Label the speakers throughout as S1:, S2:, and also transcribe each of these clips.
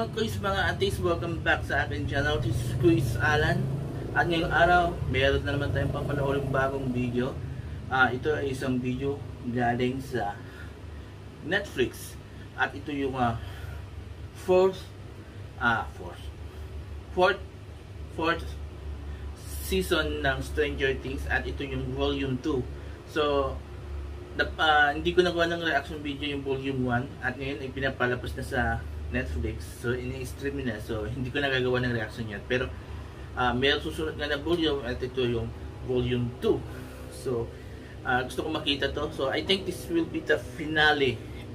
S1: mga quiz, mga aunties, welcome back sa aking channel. This is Quiz Alan. At ngayong araw, meron na naman tayong papanoorin bagong video. Ito ay isang video galing sa Netflix. At ito yung fourth season ng Stranger Things. At ito yung volume 2. So, hindi ko nagawa ng reaction video yung volume 1. At ngayon ay pinapalabas na sa Netflix. So, ini-stream na. So, hindi ko nagagawa ng reaction yan. Pero, may susunod nga na volume at ito yung volume 2. So, gusto ko makita to. So, I think this will be the finale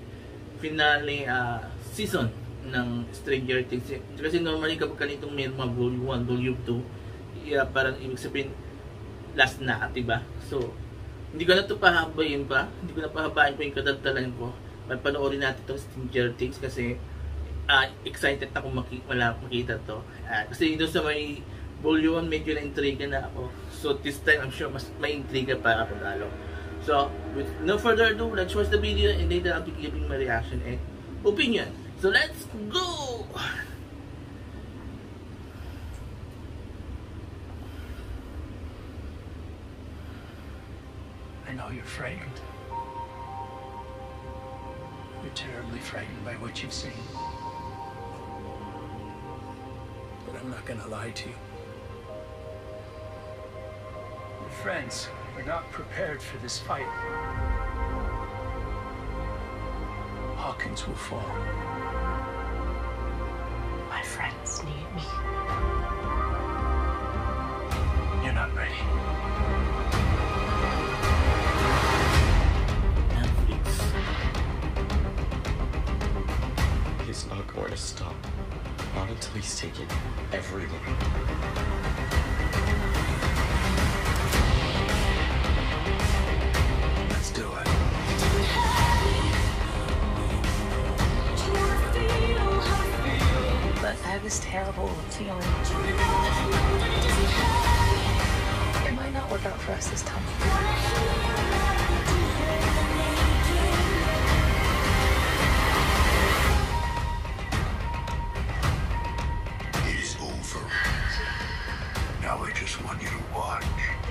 S1: season ng Stranger Things. Kasi normally kapag ganitong may mga volume 1, volume 2, parang ibig sabihin last na, diba? So, hindi ko na ito pahabayin pa. Hindi ko na pahabayin pa yung katantalan ko. Panoorin natin itong Stranger Things kasi excited ako makita to. Kasi doon sa may volume 1 medyo na-intriga na ako. So this time I'm sure mas may intriga pa ako lalo. So with no further ado, let's watch the video and later I'll be giving my reaction and opinion. So let's go!
S2: I know you're frightened. You're terribly frightened by what you've seen. But I'm not gonna lie to you. Your friends are not prepared for this fight. Hawkins will fall.
S3: My friends need me.
S2: You're not ready.
S4: He's not going to stop. Not until he's taken everyone.
S2: Let's do it.
S3: But I have this terrible feeling. It might not work out for us this time.
S2: Now I just want you to watch.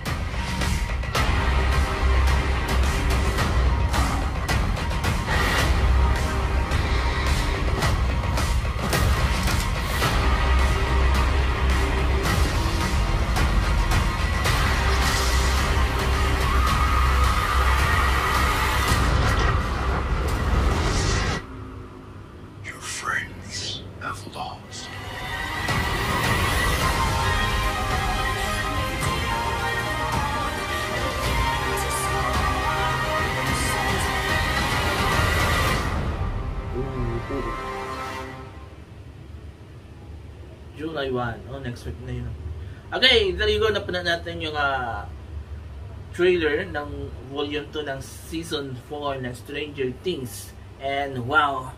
S2: Your friends have lost.
S1: July 1. Oh, next week na yun. Okay, there you go. Napanood natin yung trailer ng volume 2 ng season 4 ng Stranger Things. And wow!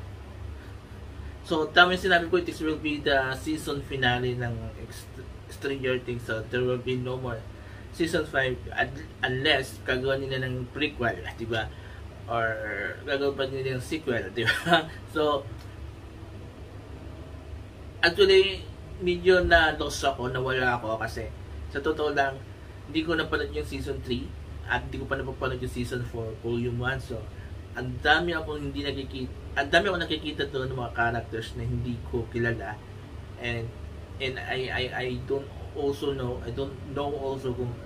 S1: So, tama yung sinabi ko, this will be the season finale ng Stranger Things. So, there will be no more season 5 unless gagawa nila ng prequel, diba? Or gagawa pa nila ng sequel, diba? So, actually, medyo na-lost ako, nawala ako kasi sa totoo lang, hindi ko napanood yung season 3 at hindi ko pa napapanood yung season 4 volume 1. So, ang dami akong nakikita doon ng mga characters na hindi ko kilala. And I don't know also kung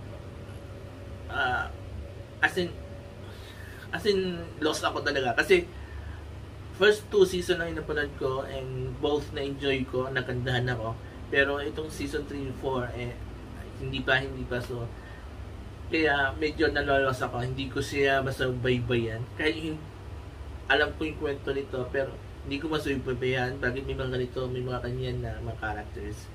S1: as in lost ako talaga kasi first 2 season lang yung napanood ko and both na-enjoy ko, nagandahan ako. Pero itong season 3 and 4, hindi pa. So, kaya medyo nalolos ako. Hindi ko siya masaybaybayan. Kahit alam ko yung kwento nito, pero hindi ko masaybaybayan. Bakit may mga ganito, may mga kanyan na mga characters.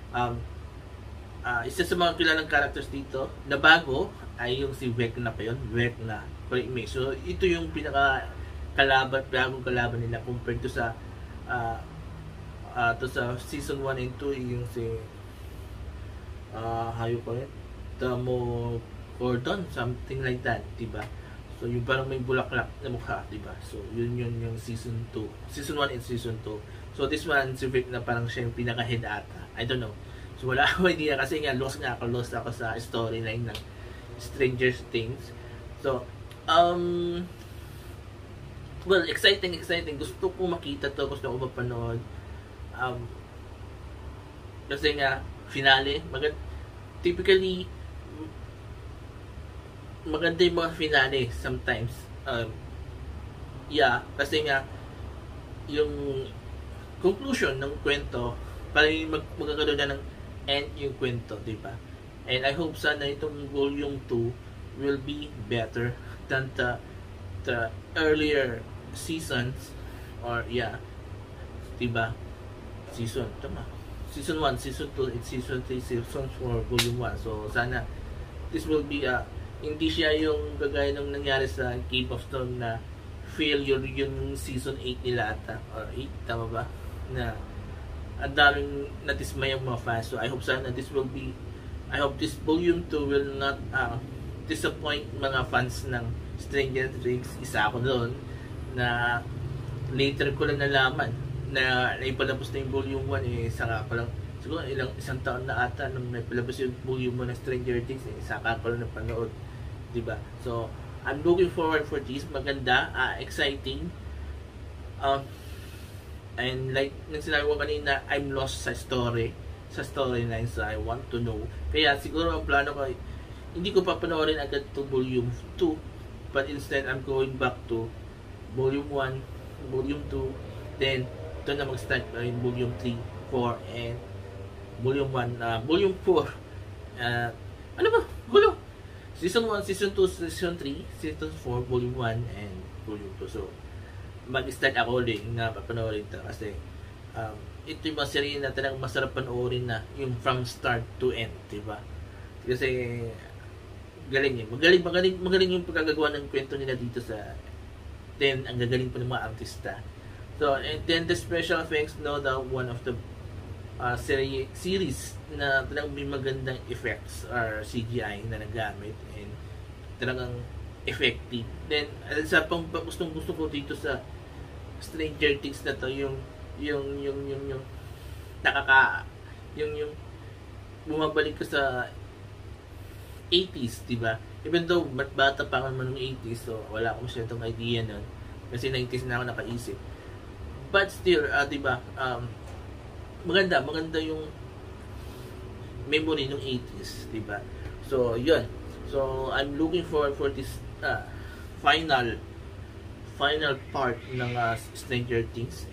S1: Isa sa mga kilalang characters dito, na bago, ay yung si Vecna pa yun. Vecna. So, ito yung bagong kalaban nila compared to sa season 1 and 2 yung si hayo ko rin Tamo Gordon, something like that, diba? So yung parang may bulaklak na mukha, diba? So yun yung season 2, season 1 and season 2. So this one, si Vic na parang siya yung pinaka-head ata. I don't know. So wala ako idea kasi nga lost ako sa storyline ng Stranger Things. So, well, exciting. Gusto ko makita to, gusto ko mapanood. Kasi nga, finale, typically, maganda yung mga finale sometimes. Yeah, kasi nga, yung conclusion ng kwento, parang magkakaroon na ng end yung kwento, di ba? And I hope sana itong volume 2 will be better than the earlier seasons, or yeah, di ba? Season 1, Season 2, and Season 3, Season 4, Volume 1. So, sana this will be hindi siya yung kagaya nung nangyari sa Game of Thrones na failure yung Season 8 nila ata, or 8, tama ba? Na ang daming natismay ang mga fans. So, I hope this Volume 2 will not disappoint mga fans ng Stranger Things. Isa ako doon na later ko lang nalaman na naipalabas na yung Volume 1 saka ko lang, siguro isang taon na ata nung naipalabas yung Volume 1 ng Stranger Things saka ko lang napanood, diba? So I'm looking forward for this. Maganda, exciting, and like nang sinabi ko kanina, I'm lost sa storyline, so I want to know. Kaya siguro ang plano ko, hindi ko papanoorin agad to Volume 2, but instead I'm going back to Volume 1, Volume 2, then ito na mag-start yung Volume 3, 4, and Volume 1, Volume 4. Ano ba? Gulo! Season 1, Season 2, Season 3, Season 4, Volume 1, and Volume 2. So, mag-start ako din na papanoorin ito kasi ito yung mga serye na talagang masarap panoorin na yung from start to end, diba? Kasi galing yun. Magaling yung pagkagagawa ng kwento nila dito sa, then ang gagaling pa ng mga artista. So, and then the special effects, no doubt, one of the series na talagang may magandang effects or CGI na nagamit and talagang effective. Then, sa pang gusto ko dito sa Stranger Things na to, yung bumabalik ka sa 80s, diba? Even though bata pa ako naman ng 80s, so wala akong masyadong idea nun kasi 90s na ako nakaisip. But still, diba, maganda yung memory ng 80s, diba? So, yun. So, I'm looking forward for this final part ng Stranger Things,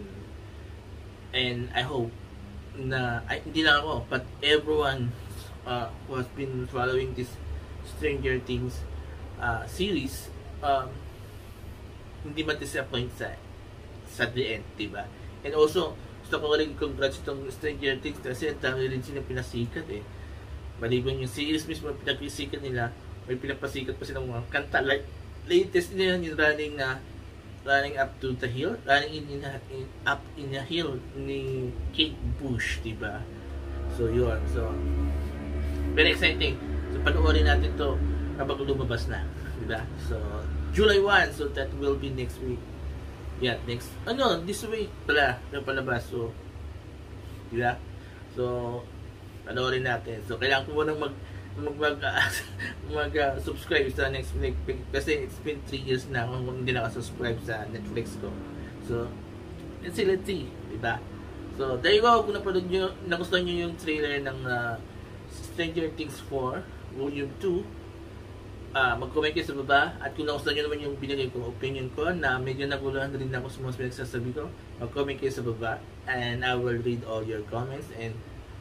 S1: and I hope na, hindi lang ako, but everyone who has been following this Stranger Things series, hindi ma-disappoint sa the end, diba? And also, gusto ko rin congrats itong Stranger Things kasi dami rin silang pinasikat maliban yung series mismo pinagpisikat nila, may pinapasikat pa silang mga kanta, like latest nila yung running up to the hill, up in the hill ni Kate Bush, diba? So yun, so very exciting. So panoorin natin to kapag lumabas na, diba? So July 1, so that will be next week. Yeah, this week pala napalabas. So, diba? So, panoorin natin. So, kailangan ko munang mag-subscribe sa Netflix kasi it's been 3 years na akong hindi nakasubscribe sa Netflix ko. So, let's see, diba? So, there you go. Kung nagustuhan nyo yung trailer ng Stranger Things 4 Volume 2, mag-comment kayo sa baba, at kung nagustuhan nyo naman yung binigay kong opinion ko na medyo naguluhan rin ako sa mga pinagsasabi ko, mag-comment kayo sa baba and I will read all your comments and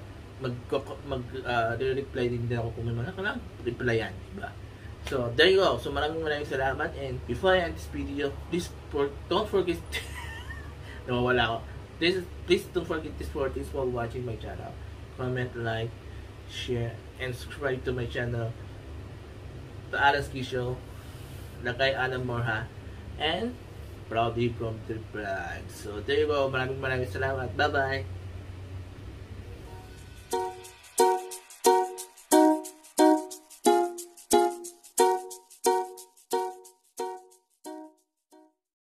S1: reply din ako kung may mga kailangan replyan, diba? So there you go. So maraming salamat, and before I end this video, don't forget nawawala ako. Please don't forget this for watching my channel. Comment, like, share, and subscribe to my channel, The Alan Ski Show, Lakay Alan Morha, and proudly from Triple. So there you go. Maraming salamat. Bye bye.